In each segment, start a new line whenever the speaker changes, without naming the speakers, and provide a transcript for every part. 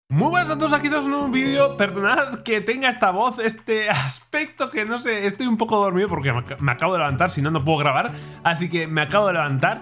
Muy buenas a todos, aquí estamos en un vídeo. Perdonad que tenga esta voz, este aspecto que no sé, estoy un poco dormido porque me acabo de levantar, si no, no puedo grabar. Así que me acabo de levantar.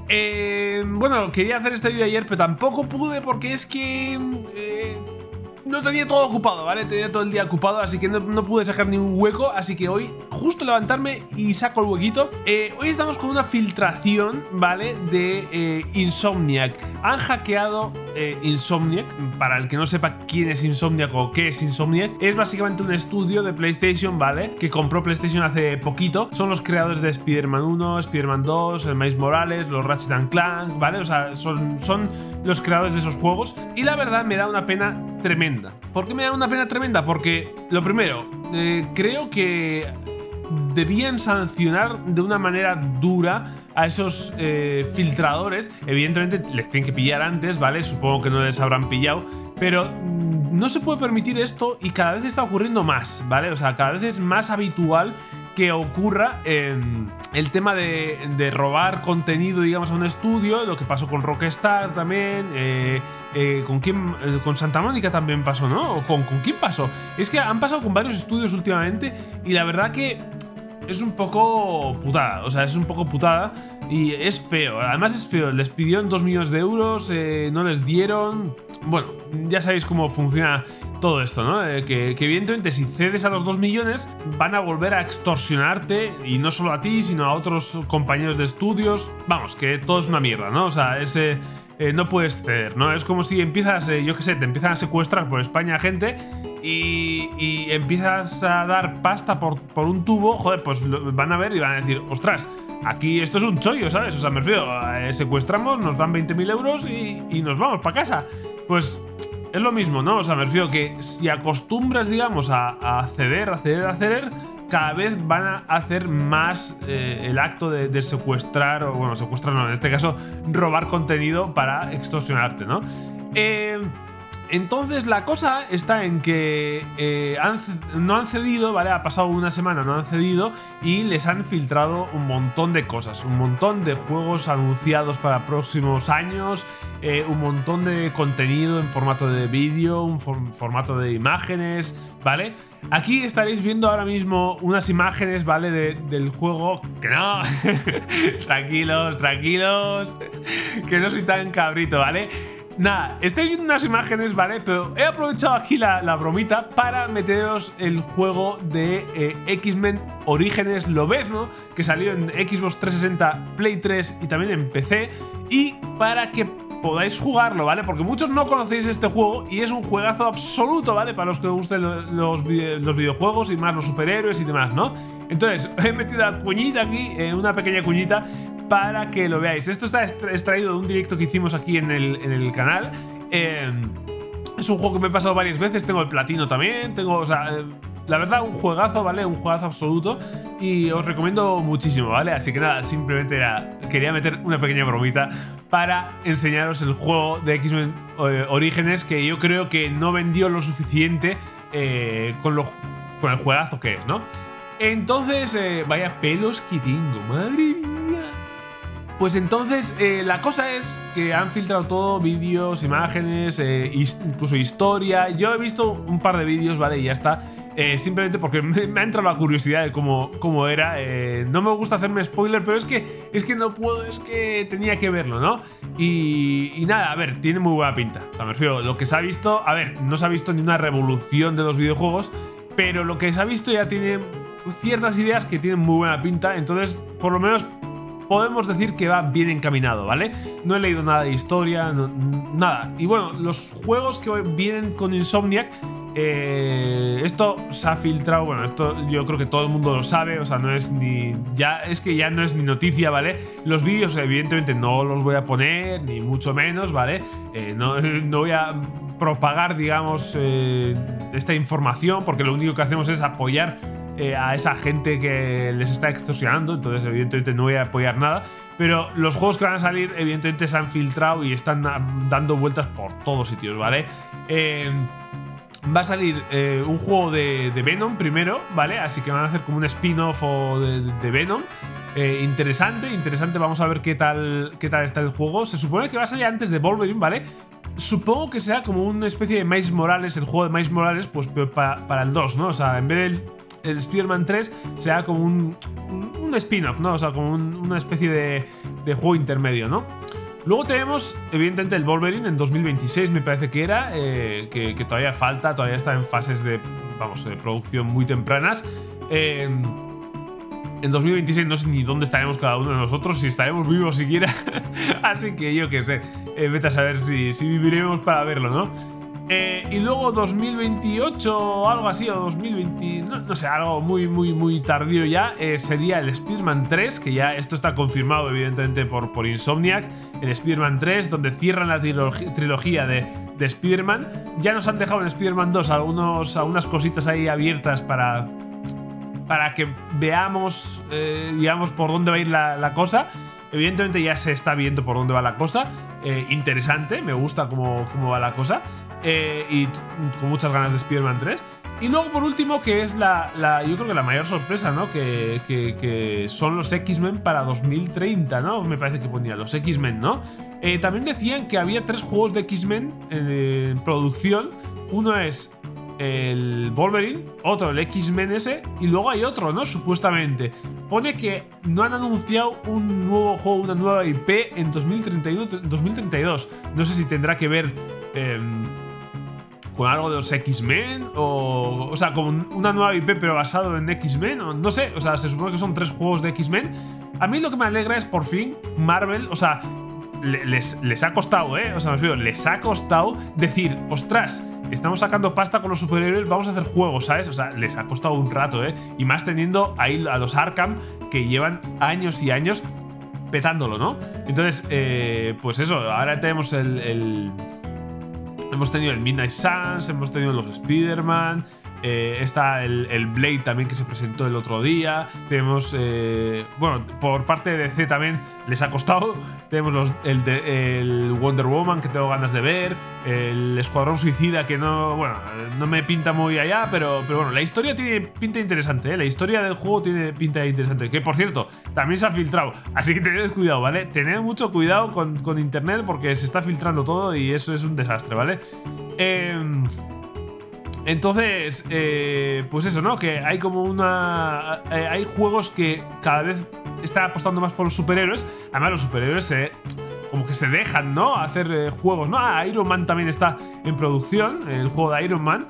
Bueno, quería hacer este vídeo ayer, pero tampoco pude porque es que no tenía todo ocupado, ¿vale? Tenía todo el día ocupado, así que no pude sacar ni un hueco. Así que hoy, justo levantarme y saco el huequito. Hoy estamos con una filtración, ¿vale? De Insomniac. Han hackeado Insomniac. Para el que no sepa quién es Insomniac o qué es Insomniac, es básicamente un estudio de PlayStation, ¿vale? Que compró PlayStation hace poquito. Son los creadores de Spider-Man 1, Spider-Man 2, el Miles Morales, los Ratchet & Clank, ¿vale? O sea, son los creadores de esos juegos. Y la verdad me da una pena tremenda. ¿Por qué me da una pena tremenda? Porque, lo primero, creo que debían sancionar de una manera dura a esos filtradores. Evidentemente les tienen que pillar antes, ¿vale? Supongo que no les habrán pillado, pero no se puede permitir esto y cada vez está ocurriendo más, ¿vale? O sea, cada vez es más habitual que ocurra el tema de robar contenido, digamos, a un estudio. Lo que pasó con Rockstar también, ¿con quién? Con Santa Mónica también pasó, ¿no? ¿Con quién pasó? Es que han pasado con varios estudios últimamente y la verdad que es un poco putada, o sea, es un poco putada y es feo. Además es feo, les pidieron 2 millones de euros, no les dieron. Bueno, ya sabéis cómo funciona todo esto, ¿no? Que evidentemente si cedes a los 2 millones van a volver a extorsionarte, y no solo a ti, sino a otros compañeros de estudios. Vamos, que todo es una mierda, ¿no? O sea, no puedes ceder, ¿no? Es como si empiezas, yo qué sé, te empiezan a secuestrar por España gente y empiezas a dar pasta por un tubo. Joder, pues van a ver y van a decir, ostras, aquí esto es un chollo, ¿sabes? O sea, me refiero, secuestramos, nos dan 20.000 euros y nos vamos para casa. Pues es lo mismo, ¿no? O sea, me refiero que si acostumbras, digamos, a ceder, cada vez van a hacer más el acto de secuestrar, o bueno, secuestrar no, en este caso, robar contenido para extorsionarte, ¿no? Entonces la cosa está en que no han cedido, ¿vale? Ha pasado una semana, no han cedido y les han filtrado un montón de cosas, un montón de juegos anunciados para próximos años, un montón de contenido en formato de vídeo, un formato de imágenes, ¿vale? Aquí estaréis viendo ahora mismo unas imágenes, ¿vale? Del juego. Que no, tranquilos, tranquilos, que no soy tan cabrito, ¿vale? Nada, estáis viendo unas imágenes, ¿vale? Pero he aprovechado aquí la bromita para meteros el juego de X-Men Orígenes Lobezno, que salió en Xbox 360, Play 3 y también en PC, y para que podáis jugarlo, ¿vale? Porque muchos no conocéis este juego y es un juegazo absoluto, ¿vale? Para los que os gusten los videojuegos y más los superhéroes y demás, ¿no? Entonces, he metido la cuñita aquí, una pequeña cuñita, para que lo veáis. Esto está extraído de un directo que hicimos aquí en el canal. Es un juego que me he pasado varias veces, tengo el platino también, tengo, o sea, la verdad, un juegazo, ¿vale? Un juegazo absoluto y os recomiendo muchísimo, ¿vale? Así que nada, simplemente quería meter una pequeña bromita para enseñaros el juego de X-Men Orígenes, que yo creo que no vendió lo suficiente con el juegazo que es, ¿no? Entonces, vaya pelos que tengo, madre mía. Pues entonces, la cosa es que han filtrado todo, vídeos, imágenes, incluso historia. Yo he visto un par de vídeos, ¿vale? Y ya está. Simplemente porque me ha entrado la curiosidad de cómo era. No me gusta hacerme spoiler, pero es que no puedo, es que tenía que verlo, ¿no? Y nada, a ver, tiene muy buena pinta. O sea, me refiero, lo que se ha visto, a ver, no se ha visto ni una revolución de los videojuegos, pero lo que se ha visto ya tiene ciertas ideas que tienen muy buena pinta. Entonces, por lo menos podemos decir que va bien encaminado, ¿vale? No he leído nada de historia, nada. Y bueno, los juegos que vienen con Insomniac, esto se ha filtrado, bueno, esto yo creo que todo el mundo lo sabe, o sea, no es ni... es que ya no es ni noticia, ¿vale? Los vídeos evidentemente no los voy a poner, ni mucho menos, ¿vale? No voy a propagar, digamos, esta información, porque lo único que hacemos es apoyar a esa gente que les está extorsionando. Entonces evidentemente no voy a apoyar nada, pero los juegos que van a salir evidentemente se han filtrado y están dando vueltas por todos sitios, ¿vale? Va a salir un juego de Venom primero, ¿vale? Así que van a hacer como un spin-off de Venom. Interesante, vamos a ver qué tal está el juego. Se supone que va a salir antes de Wolverine, ¿vale? supongo que sea como una especie de Miles Morales, el juego de Miles Morales, pues para el 2, ¿no? O sea, en vez del el Spider-Man 3 sea como un spin-off, ¿no? O sea, como una especie de juego intermedio, ¿no? Luego tenemos, evidentemente, el Wolverine en 2026, me parece que era, que todavía falta, todavía está en fases de, vamos, de producción muy tempranas. En 2026 no sé ni dónde estaremos cada uno de nosotros, si estaremos vivos siquiera. Así que yo qué sé, vete a saber si viviremos para verlo, ¿no? Y luego 2028 o algo así, o 2020, no sé, algo muy tardío ya, sería el Spider-Man 3, que ya esto está confirmado evidentemente por Insomniac, el Spider-Man 3, donde cierran la trilogía de Spider-Man. Ya nos han dejado en Spider-Man 2 algunas cositas ahí abiertas para que veamos, digamos, por dónde va a ir la cosa. Evidentemente ya se está viendo por dónde va la cosa. Interesante, me gusta cómo va la cosa. Y con muchas ganas de Spider-Man 3. Y luego, por último, que es yo creo que la mayor sorpresa, ¿no? Que son los X-Men para 2030, ¿no? Me parece que ponía los X-Men, ¿no? También decían que había 3 juegos de X-Men en producción. Uno es el Wolverine, otro el X-Men S, y luego hay otro, ¿no? Supuestamente. Pone que no han anunciado un nuevo juego, una nueva IP en 2031-2032. No sé si tendrá que ver con algo de los X-Men o sea, como una nueva IP pero basado en X-Men, no sé, o sea, se supone que son 3 juegos de X-Men. A mí lo que me alegra es por fin Marvel, o sea, les ha costado, o sea, me refiero, les ha costado decir, ostras, estamos sacando pasta con los superhéroes, vamos a hacer juegos, ¿sabes? O sea, les ha costado un rato, y más teniendo ahí a los Arkham que llevan años y años petándolo, ¿no? Entonces, pues eso, ahora tenemos hemos tenido el Midnight Suns, hemos tenido los Spider-Man, está el Blade también que se presentó el otro día. Tenemos, bueno, por parte de DC también les ha costado. Tenemos el Wonder Woman que tengo ganas de ver, el Escuadrón Suicida que no, bueno, no me pinta muy allá, pero bueno, la historia tiene pinta interesante, la historia del juego tiene pinta interesante, que por cierto, también se ha filtrado, así que tened cuidado, ¿vale? Tened mucho cuidado con internet porque se está filtrando todo y eso es un desastre, ¿vale? Entonces, pues eso, ¿no? Que hay como hay juegos que cada vez están apostando más por los superhéroes. Además, los superhéroes como que se dejan, ¿no? Hacer juegos, ¿no? Iron Man también está en producción, el juego de Iron Man.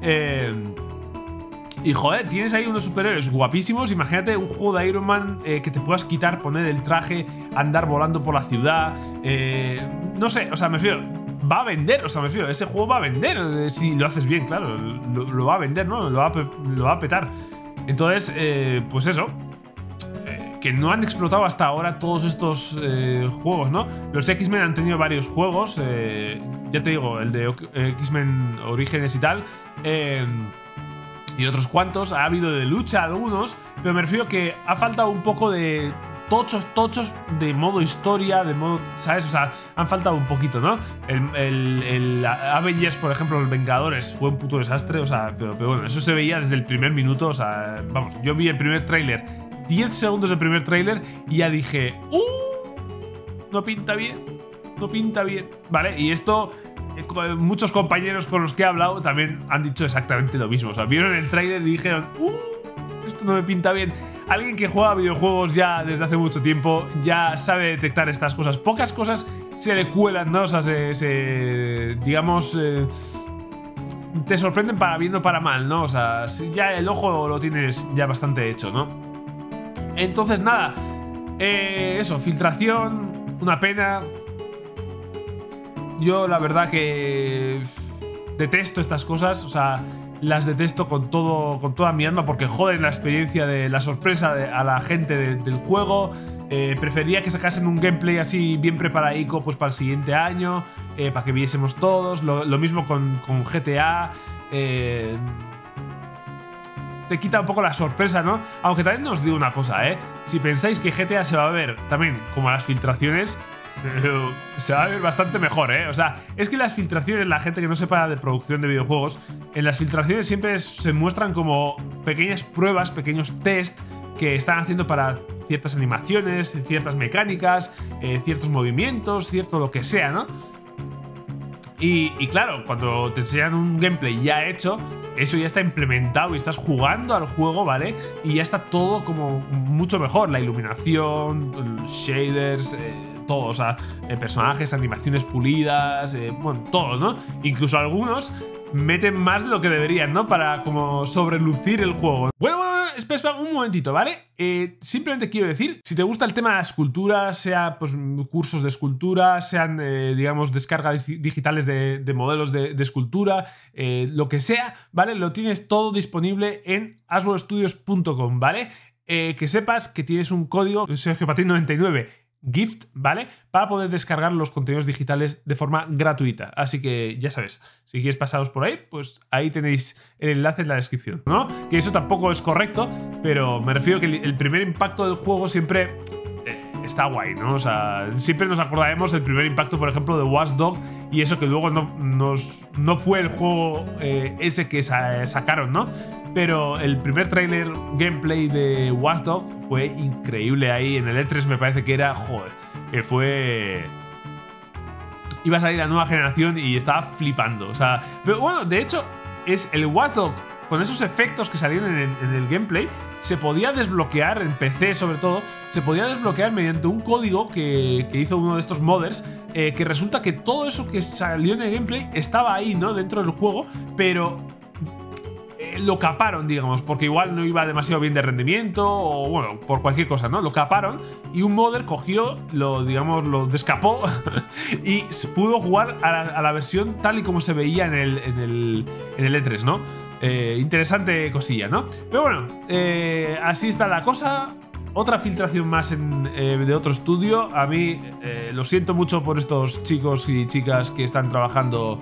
Y joder, tienes ahí unos superhéroes guapísimos. Imagínate un juego de Iron Man que te puedas quitar, poner el traje, andar volando por la ciudad. No sé, o sea, me refiero, va a vender, o sea, me refiero, ese juego va a vender si lo haces bien, claro, lo va a vender, ¿no? Lo va a petar. Entonces, pues eso, que no han explotado hasta ahora todos estos juegos, ¿no? Los X-Men han tenido varios juegos, ya te digo, el de X-Men Orígenes y tal, y otros cuantos, ha habido de lucha algunos, pero me refiero que ha faltado un poco de tochos de modo historia, de modo, ¿sabes? O sea, han faltado un poquito, ¿no? El Avengers, por ejemplo, los Vengadores, fue un puto desastre, o sea, pero bueno, eso se veía desde el primer minuto, o sea, vamos, yo vi el primer tráiler, 10 segundos del primer tráiler y ya dije, no pinta bien, no pinta bien, ¿vale? Y esto, muchos compañeros con los que he hablado también han dicho exactamente lo mismo, o sea, vieron el tráiler y dijeron, esto no me pinta bien. Alguien que juega videojuegos ya desde hace mucho tiempo ya sabe detectar estas cosas. Pocas cosas se le cuelan, ¿no? O sea, digamos, te sorprenden para bien o para mal, ¿no? O sea, ya el ojo lo tienes ya bastante hecho, ¿no? Entonces, nada, eso, filtración, una pena. Yo la verdad que detesto estas cosas, o sea, las detesto con toda mi alma porque joden la experiencia de la sorpresa a la gente del juego. Prefería que sacasen un gameplay así bien preparadico pues para el siguiente año, para que viésemos todos. Lo mismo con GTA. Te quita un poco la sorpresa, ¿no? Aunque también os digo una cosa, si pensáis que GTA se va a ver también como las filtraciones, se va a ver bastante mejor, O sea, es que las filtraciones, la gente que no sepa de producción de videojuegos, en las filtraciones siempre se muestran como pequeñas pruebas, pequeños test que están haciendo para ciertas animaciones, ciertas mecánicas, ciertos movimientos, cierto lo que sea, ¿no? Y claro, cuando te enseñan un gameplay ya hecho, eso ya está implementado y estás jugando al juego, ¿vale? Y ya está todo como mucho mejor. La iluminación, los shaders, todo, o sea, personajes, animaciones pulidas, bueno, todo, ¿no? Incluso algunos meten más de lo que deberían, ¿no? Para como sobrelucir el juego. Bueno, espera un momentito, ¿vale? Simplemente quiero decir, si te gusta el tema de la escultura, sea pues cursos de escultura, sean, digamos, descargas digitales de modelos de escultura, lo que sea, ¿vale? Lo tienes todo disponible en aswellstudios.com, ¿vale? Que sepas que tienes un código SergioPatin99 Gift, ¿vale? Para poder descargar los contenidos digitales de forma gratuita. Así que ya sabes, si quieres pasaros por ahí, pues ahí tenéis el enlace en la descripción, ¿no? Que eso tampoco es correcto, pero me refiero que el primer impacto del juego siempre está guay, ¿no? O sea, siempre nos acordaremos del primer impacto, por ejemplo, de Watch Dogs, y eso que luego no fue el juego ese que sacaron, ¿no? Pero el primer tráiler gameplay de Watch Dogs fue increíble ahí en el E3, me parece que era, joder, que fue... Iba a salir la nueva generación y estaba flipando, o sea... Pero bueno, de hecho, es el Watch Dogs con esos efectos que salieron en el gameplay, se podía desbloquear, en PC sobre todo, se podía desbloquear mediante un código que hizo uno de estos modders, que resulta que todo eso que salió en el gameplay estaba ahí, ¿no? Dentro del juego, pero... lo caparon, digamos, porque igual no iba demasiado bien de rendimiento o, bueno, por cualquier cosa, ¿no? Lo caparon y un modder cogió, lo descapó y pudo jugar a la versión tal y como se veía en el E3, ¿no? Interesante cosilla, ¿no? Pero bueno, así está la cosa. Otra filtración más de otro estudio. A mí lo siento mucho por estos chicos y chicas que están trabajando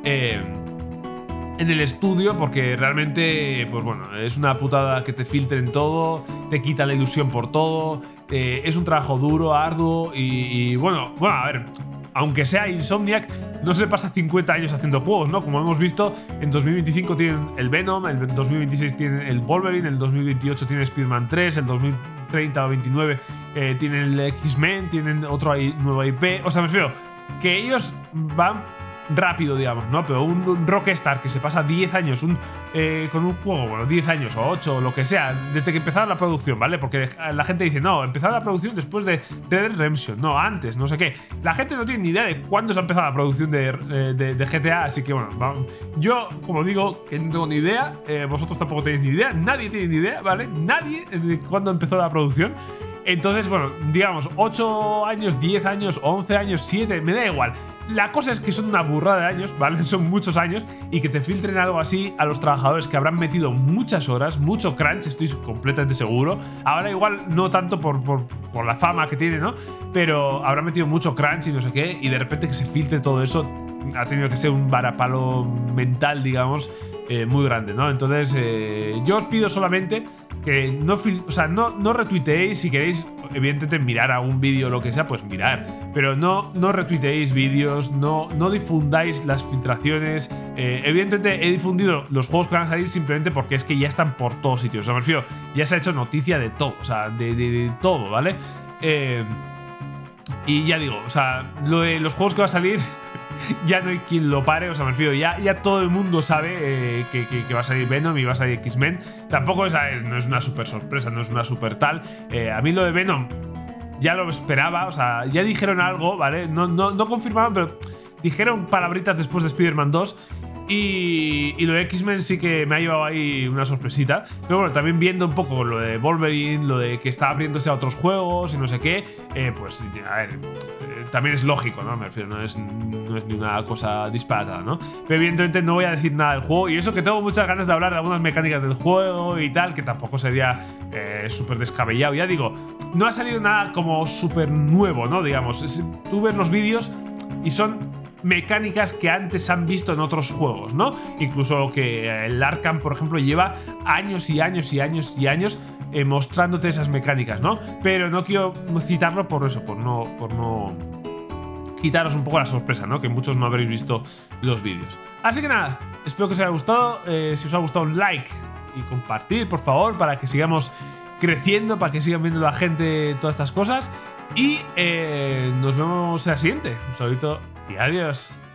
en el estudio, porque realmente, pues bueno, es una putada que te filtren todo, te quita la ilusión por todo, es un trabajo duro, arduo y bueno, a ver, aunque sea Insomniac, no se pasa 50 años haciendo juegos, ¿no? Como hemos visto, en 2025 tienen el Venom, en 2026 tienen el Wolverine, en el 2028 tienen Spider-Man 3, en 2030 o 29 tienen el X-Men, tienen otro nuevo IP, o sea, me refiero que ellos van rápido, digamos, ¿no? Pero un Rockstar que se pasa 10 años con un juego, bueno, 10 años o 8 o lo que sea, desde que empezaba la producción, ¿vale? Porque la gente dice, no, empezaba la producción después de Red Dead Redemption, no, antes, no sé qué. La gente no tiene ni idea de cuándo se ha empezado la producción de GTA, así que bueno, yo, como digo, que no tengo ni idea, vosotros tampoco tenéis ni idea, nadie tiene ni idea, ¿vale? Nadie de cuándo empezó la producción. Entonces, bueno, digamos, 8 años, 10 años, 11 años, 7, me da igual. La cosa es que son una burrada de años, ¿vale? Son muchos años, y que te filtren algo así a los trabajadores que habrán metido muchas horas, mucho crunch, estoy completamente seguro. Ahora igual no tanto por la fama que tiene, ¿no? Pero habrán metido mucho crunch y no sé qué, y de repente que se filtre todo eso ha tenido que ser un varapalo mental, digamos, muy grande, ¿no? Entonces, yo os pido solamente que no retuiteéis. Si queréis, evidentemente, mirar algún vídeo o lo que sea, pues mirar, pero no retuiteéis vídeos, no difundáis las filtraciones. Evidentemente he difundido los juegos que van a salir simplemente porque es que ya están por todos sitios, o sea, me refiero, ya se ha hecho noticia de todo, o sea, de todo, ¿vale? Y ya digo, o sea, lo de los juegos que va a salir ya no hay quien lo pare, o sea, me refiero, ya todo el mundo sabe que va a salir Venom y va a salir X-Men. Tampoco no es una super sorpresa, no es una super tal. A mí lo de Venom ya lo esperaba, o sea, ya dijeron algo, ¿vale? No confirmaron, pero dijeron palabritas después de Spider-Man 2. Y lo de X-Men sí que me ha llevado ahí una sorpresita. Pero bueno, también viendo un poco lo de Wolverine, lo de que está abriéndose a otros juegos y no sé qué, pues a ver, también es lógico, ¿no? Me refiero, no es ni una cosa disparatada, ¿no? Pero evidentemente no voy a decir nada del juego. Y eso que tengo muchas ganas de hablar de algunas mecánicas del juego y tal, que tampoco sería súper descabellado. Ya digo, no ha salido nada como súper nuevo, ¿no? Digamos, tú ves los vídeos y son mecánicas que antes han visto en otros juegos, ¿no? Incluso que el Arkham, por ejemplo, lleva años y años y años y años mostrándote esas mecánicas, ¿no? Pero no quiero citarlo por eso, por no quitaros un poco la sorpresa, ¿no? Que muchos no habréis visto los vídeos. Así que nada, espero que os haya gustado. Si os ha gustado, un like y compartir, por favor, para que sigamos creciendo, para que sigan viendo la gente todas estas cosas. Y nos vemos en la siguiente. Un saludito y adiós.